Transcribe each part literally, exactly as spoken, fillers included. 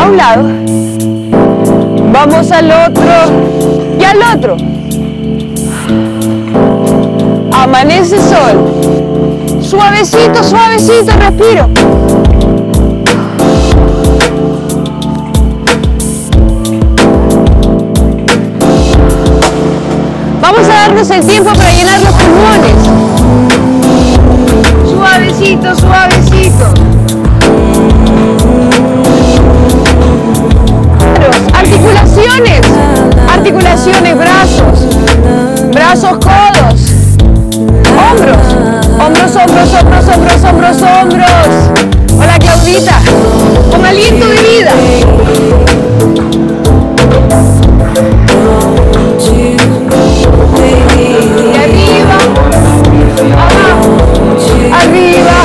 a un lado, vamos al otro y al otro. Amanece sol, suavecito, suavecito, respiro. Vamos a darnos el tiempo para llenar los pulmones. Suavecito, suavecito. Articulaciones, articulaciones, brazos, brazos, codos, hombros, hombros, hombros, hombros, hombros, hombros, hombros. Hola Claudita, con aliento de vida. Y arriba, abajo, arriba,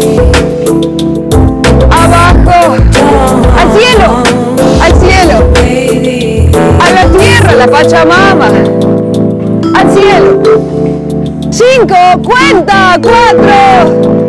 abajo, al cielo, al cielo, a la tierra, la Pachamama, al cielo. Cinco, cuenta, cuatro.